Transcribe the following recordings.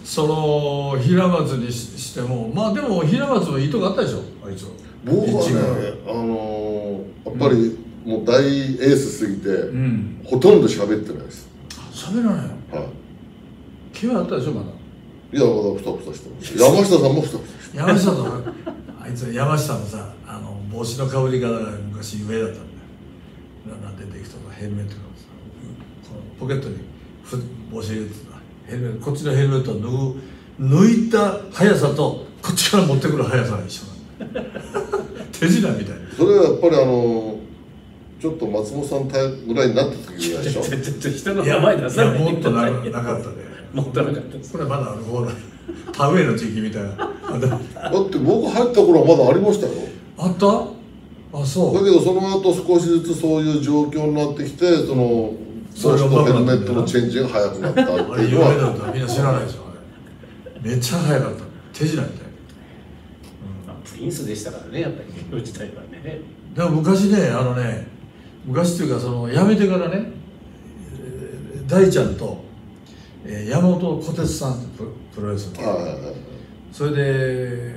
その平松にしても、まあでも平松の意図があったでしょ、あいつは。 僕はね、やっぱりもう大エースすぎて、ほとんど喋ってないです。 喋らないの？はい。気はあったでしょ、まだ。 いや、まだふたふたしてます。山下さんもふたふたして山下さん、あいつ山下のさ、帽子のかぶり方が昔有名だったんだよ。なんでできたのヘルメットがさ、このポケットに帽子入れてた。ヘルメット、こっちのヘルメットを抜いた速さとこっちから持ってくる速さが一緒なんだ。手品みたいな。 それはやっぱりちょっと松本さんぐらいになった時ぐらいでしょ。 人の名前出さない。もっとなかったね。 もっとなかったです。 これまだ方だ。田植えの時期みたいな。だって僕入った頃はまだありましたよ。 あった？あ、そう。 だけどその後少しずつそういう状況になってきて、その帽子とヘルメットのチェンジが早くなったっていうのは。 あれ有名だったらみんな知らないでしょ。あれめっちゃ早かった。手品みたいな。 プリンスでしたからね、やっぱり芸能時代はね。 でも昔ね、昔っていうかその辞めてからね、大ちゃんと山本小鉄さんってプロレスの、それで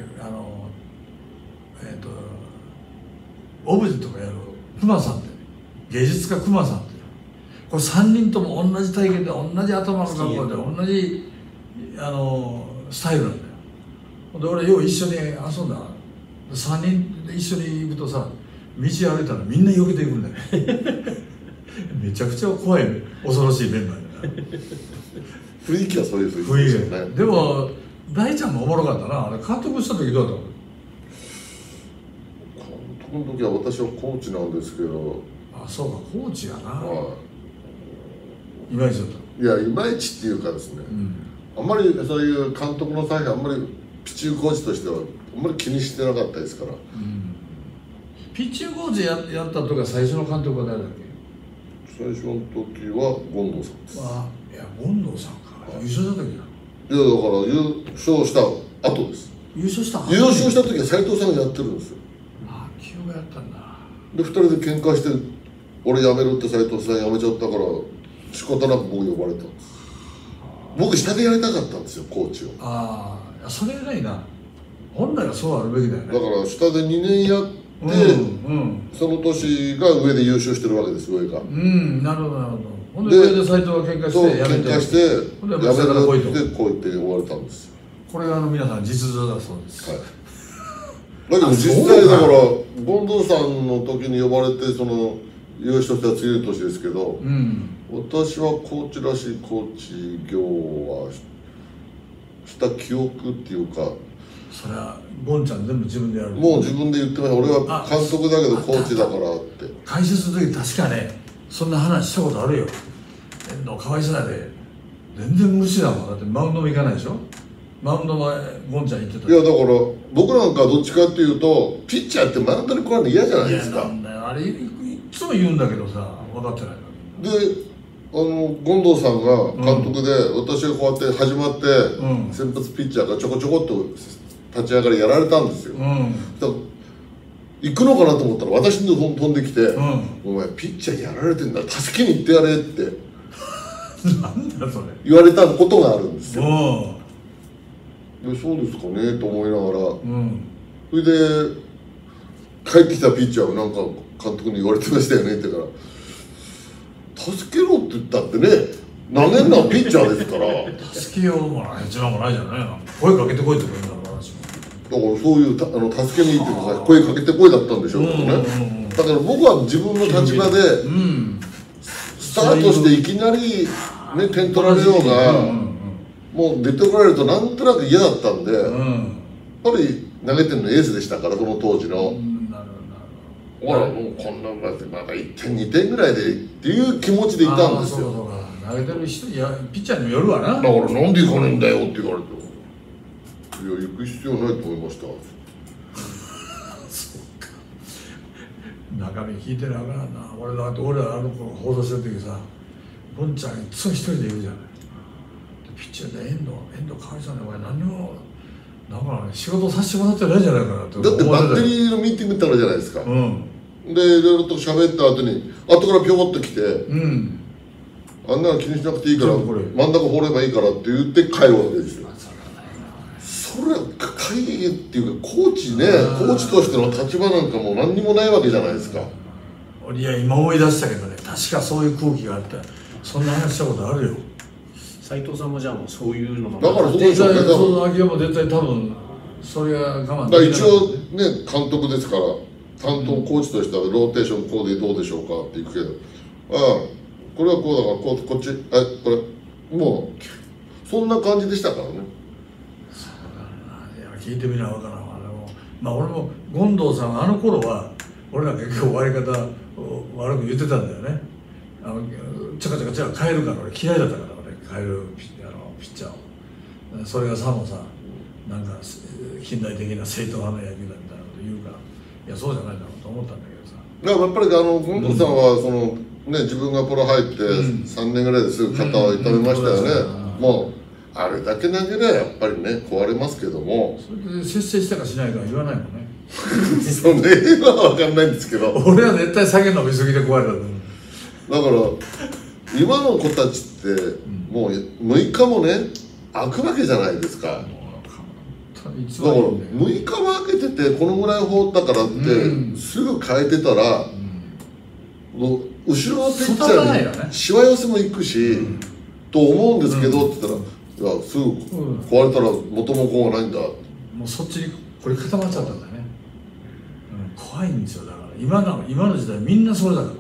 オブジェとかやる熊さんって、芸術家熊さんって、これ3人とも同じ体型で同じ頭の格好で同じスタイルなんだよ。で俺よう一緒に遊んだ。3人で一緒に行くとさ、道歩いたらみんな避けていくんだよ。めちゃくちゃ怖い恐ろしいメンバーだな。 雰囲気はそういう雰囲気ですよね。 でも大ちゃんもおもろかったな。あれ監督した時どうだったの？ 監督の時は私はコーチなんですけど。 あ、そうか、コーチやな。いまいちだった。 いや、いまいちっていうかですね、あんまりそういう監督の采配あんまりピッチングコーチとしてはあんまり気にしてなかったですから。 ピッチングコーチやった時は最初の監督は誰だっけ？ 最初の時は権藤さんです。 いや、権藤さんか。優勝した時だ。 いや、だから優勝した後です。 優勝した後？ 優勝した時は斉藤さんがやってるんですよ。 あ、清がやったんだ。 で2人で喧嘩して俺辞めるって斉藤さん辞めちゃったから仕方なく僕呼ばれたんです。僕下でやりたかったんですよ、コーチを。 ああ、それがないな。本来はそうあるべきだよね。 だから下で2年やって、その年が上で優勝してるわけです、上が。 なるほどなるほど。ほんで上で斉藤が喧嘩して喧嘩して辞めるってこう言って言われたんです。 これが皆さん実情だそうです。 はい。だけど実際だから権藤さんの時に呼ばれてその優勝した次の年ですけど、私はコーチらしいコーチ業はした記憶っていうか。 それはゴンちゃん全部自分でやる。 もう自分で言ってました。俺は監督だけどコーチだからって。 解説の時確かね、そんな話したことあるよ。かわいそうやで全然無視だもん。だってマウンドも行かないでしょ。マウンドはゴンちゃん行ってた。 いやだから僕なんかどっちかっていうとピッチャーってマウンドに来るの嫌じゃないですか。 なんだよ、あれいつも言うんだけどさ、分かってないの。で権藤さんが監督で、私がこうやって始まって、先発ピッチャーがちょこちょこっと立ち上がりやられたんですよ。だから行くのかなと思ったら私のとこ飛んできて「お前ピッチャーやられてんだ、助けに行ってやれ」ってなんだそれ言われたことがあるんですよ。でそうですかねと思いながら、それで帰ってきたピッチャーをなんか監督に言われてましたよねって言うから「助けろ」って言ったってね、投げんのはピッチャーですから助けようもない、一番もないじゃないの。声かけてこいって言うんだから私も。 だからそういう助けに行ってください、声かけてこいだったんでしょうけどね。だから僕は自分の立場でスタートしていきなりね点取られようがもう出てこられるとなんとなく嫌だったんで、やっぱり投げてるのエースでしたからその当時の。ほらもうこんなまだ1点2点ぐらいでっていう気持ちでいたんですよ。 投げてる人やピッチャーにもよるわな。 だからなんで行かねえんだよって言われて。いや行く必要ないと思いました。 そうか。中身聞いてなあかんな。俺ら放送してる時さ、ボンちゃんいつも一人でいるじゃない。ピッチャーで遠藤かわいそうね、お前何もだからね、仕事させてもらってないんじゃないかなって。 だってバッテリーのミーティングってあるじゃないですか。でいろいろと喋った後に後からピョコッと来て、あんなの気にしなくていいから真ん中放ればいいからって言って帰るわけですよ。 会議っていうかコーチね、コーチとしての立場なんかも何にもないわけじゃないですか。 いや今思い出したけどね、確かそういう空気があって、そんな話したことあるよ。 斉藤さんもじゃあもうそういうのもだからそうで絶対しょうね。 その秋山も絶対多分それが我慢だからできなかった一応ね監督ですから担当コーチとしてはローテーションこうでどうでしょうかって言くけど、ああこれはこうだからこっちこれもうそんな感じでしたからね。 いや聞いてみな分からんわ。まあ俺も権藤さんあの頃は俺なんか結構終わり方を悪く言ってたんだよね。ちゃかちゃかちゃか変えるから俺嫌いだったから俺変えるピッチャーを。それがさもさなんか近代的な正統派の野球だみたいなこと言うから、いやそうじゃないだろうと思ったんだけどさ。 だからやっぱり権藤さんはそのね自分がプロ入って3年ぐらいですぐ肩を痛めましたよね。もうあれだけ投げりゃやっぱりね壊れますけども、 それで節制したかしないかは言わないもんね。 それは分かんないんですけど、 俺は絶対酒飲みすぎて壊れたと思う。 だから今の子たちってもう6日もね空くわけじゃないですか。だから6日も空けててこのぐらい放ったからってすぐ変えてたら、後ろのピッチャーにしわ寄せもいくし、と思うんですけどって言ったら、いやすぐ壊れたら元も子がないんだ。 もうそっちにこれ固まっちゃったんだね。怖いんですよ。だから今の時代みんなそれだから。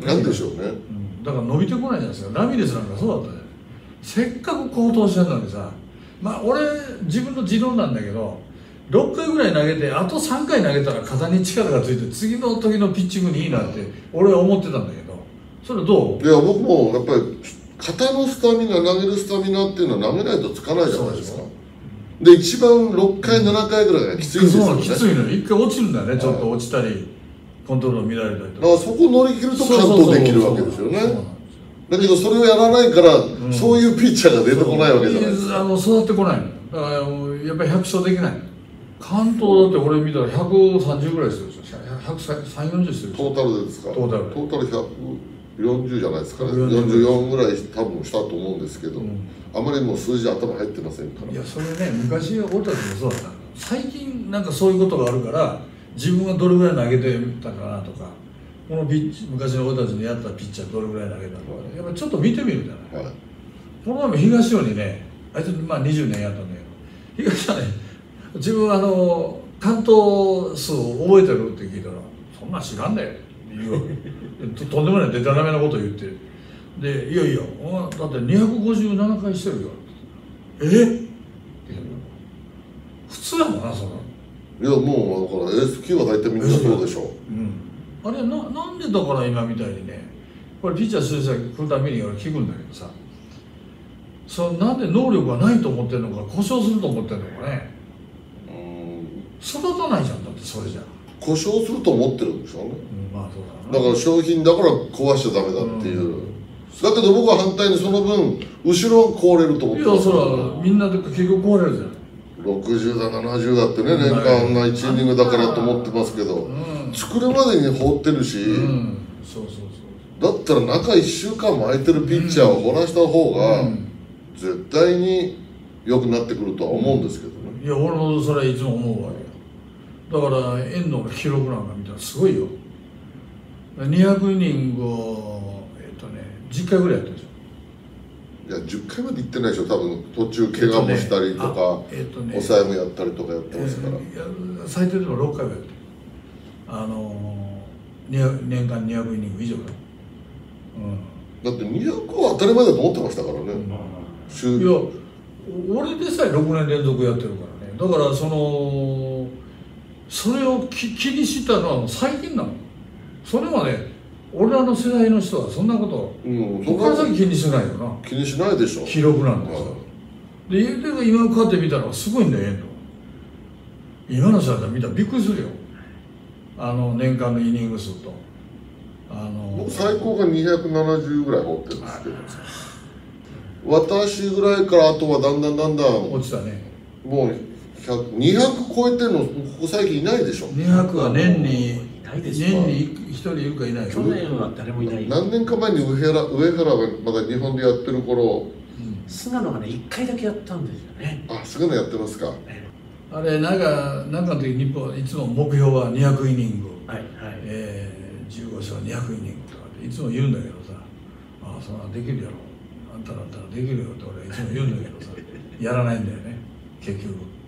なんでしょうね。 だから伸びてこないじゃないですか。ラミレスなんかそうだったね。せっかく高騰してるのにさ、まあ俺自分の持論なんだけど、6回ぐらい投げてあと3回投げたら肩に力がついて次の時のピッチングにいいなって俺は思ってたんだけど、それどう？ いや僕もやっぱり肩のスタミナ投げるスタミナっていうのは投げないとつかないじゃないですか。で一番6回7回ぐらいがきついんですよね。 きついのに1回落ちるんだよね。ちょっと落ちたりコントロール乱れたりとか。 だからそこ乗り切ると完投できるわけですよね。だけどそれをやらないから、そういうピッチャーが出てこないわけじゃないですか。 育ってこないの。だからやっぱり100勝できないの。関東だって俺見たら130ぐらいするでしょ。13040するでしょ。 トータルでですか。トータル140じゃないですかね。44ぐらい多分したと思うんですけど、あまりもう数字頭入ってませんから。 いやそれね、昔俺たちもそうだった。最近なんかそういうことがあるから自分がどれぐらい投げてたかなとか、この昔の俺たちにやったピッチャーどれぐらい投げたとか、やっぱちょっと見てみるじゃない。この前も東尾にね、あいつまあ20年やったんだけど、東はね、自分完投数を覚えてるって聞いたら、そんなん知らんねって言うわけ。とんでもないデタラメなこと言って、で、いやいや、だって257回してるよ。えって普通やもんな、その。 いやもうだから S9 は大体みんなそうでしょ。 あれなんでだから今みたいにね、これピッチャー出世来るたびに俺聞くんだけどさ、なんで能力がないと思ってるのか故障すると思ってるのかね。育たないじゃん、だってそれじゃ故障すると思ってるんでしょうね。 まあそうだな。 だから商品だから壊しちゃダメだっていう、だけど僕は反対にその分後ろ壊れると思ってる。いやそれはみんなで結局壊れるじゃない。60 だ70だってね、年間あんな1イニングだからと思ってますけど、作るまでに放ってるし、だったら中1週間も空いてるピッチャーを放らした方が絶対に良くなってくるとは思うんですけどね。 いや俺もそれはいつも思うわけよ。だから遠藤の記録なんか見たらすごいよ。200イニングを10回ぐらいやったでしょ。 いや10回まで行ってないでしょ。多分途中怪我もしたりとか、抑えもやったりとかやってますから、 最低でも6回はやってる。年間200イニング以上だ。 だって200は当たり前だと思ってましたからね。 いや俺でさえ6年連続やってるからね。だからそれを気にしたのは最近なの。それまで俺らの世代の人はそんなことここから先気にしないよな。 気にしないでしょ。 記録なんですよ。で今こうやって見たらすごいんだよ、遠藤。今の人だったら見たらびっくりするよ。年間のイニング数と僕最高が270ぐらい放ってるんですけど、私ぐらいからあとはだんだん落ちたね。 もう200超えてるのここ最近いないでしょ。 200は年に1人いるかいないか。 去年は誰もいない。 何年か前に上原がまだ日本でやってる頃、 菅野がね1回だけやったんですよね。 あ、菅野やってますか。 あれなんかの時日本いつも目標は200イニング、 はいはい、 15勝200イニングとかっていつも言うんだけどさ、ああそんなできるやろ、あんただったらできるよって俺はいつも言うんだけどさやらないんだよね結局。